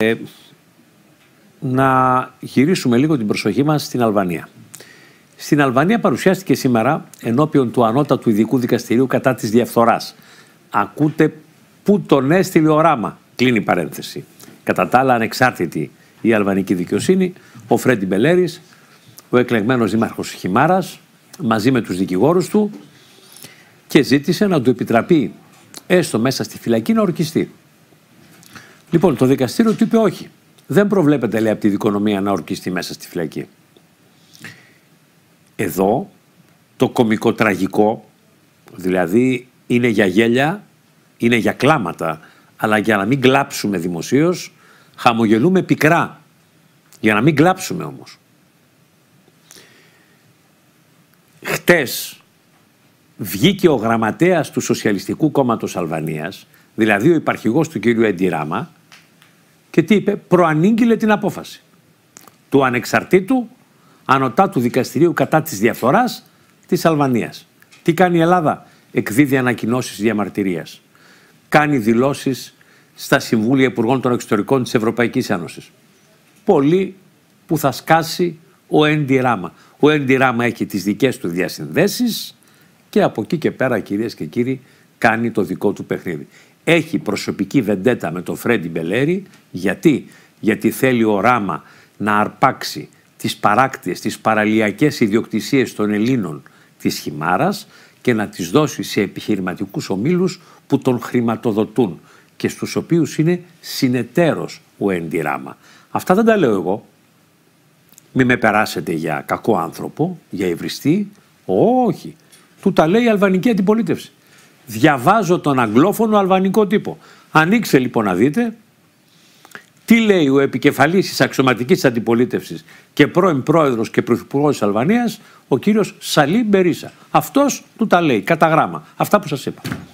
Να γυρίσουμε λίγο την προσοχή μας στην Αλβανία. Στην Αλβανία παρουσιάστηκε σήμερα ενώπιον του Ανώτατου Ειδικού Δικαστηρίου κατά της διαφθοράς. Ακούτε που τον έστειλε ο Ράμα, κλείνει η παρένθεση. Κατά τα άλλα, ανεξάρτητη η αλβανική δικαιοσύνη, ο Φρέντι Μπελέρης, ο εκλεγμένος δήμαρχος Χιμάρας, μαζί με τους δικηγόρους του, και ζήτησε να του επιτραπεί έστω μέσα στη φυλακή να ορκιστεί. Λοιπόν, το δικαστήριο του είπε όχι. Δεν προβλέπεται, λέει, από τη δικονομία να ορκιστεί μέσα στη φυλακή. Εδώ το κωμικοτραγικό, δηλαδή είναι για γέλια, είναι για κλάματα, αλλά για να μην κλάψουμε δημοσίως, χαμογελούμε πικρά. Για να μην κλάψουμε όμως. Χτες βγήκε ο γραμματέας του Σοσιαλιστικού Κόμματος Αλβανίας, δηλαδή ο υπαρχηγός του κύριου Έντι Ράμα, και τι είπε? Προανήγγειλε την απόφαση του ανεξαρτήτου Ανωτάτου Δικαστηρίου κατά της διαφθοράς της Αλβανίας. Τι κάνει η Ελλάδα? Εκδίδει ανακοινώσεις διαμαρτυρίας. Κάνει δηλώσεις στα Συμβούλια Υπουργών των Εξωτερικών της Ευρωπαϊκής Ένωσης. Πολύ που θα σκάσει ο Έντι Ράμα. Ο Έντι Ράμα έχει τις δικές του διασυνδέσεις και από εκεί και πέρα, κυρίες και κύριοι, κάνει το δικό του παιχνίδι. Έχει προσωπική βεντέτα με τον Φρέντι Μπελέρη. Γιατί θέλει ο Ράμα να αρπάξει τις παράκτιες, τις παραλιακές ιδιοκτησίες των Ελλήνων της Χιμάρας και να τις δώσει σε επιχειρηματικούς ομίλους που τον χρηματοδοτούν και στους οποίους είναι συνεταίρος ο Έντι Ράμα. Αυτά δεν τα λέω εγώ. Μη με περάσετε για κακό άνθρωπο, για υβριστή. Όχι. Του τα λέει η αλβανική αντιπολίτευση. Διαβάζω τον αγγλόφωνο αλβανικό τύπο. Ανοίξτε λοιπόν να δείτε τι λέει ο επικεφαλής της αξιωματικής αντιπολίτευσης και πρώην πρόεδρος και πρωθυπουργός της Αλβανίας, ο κύριος Σαλί Μπερίσα. Αυτός του τα λέει κατά γράμμα. Αυτά που σας είπα.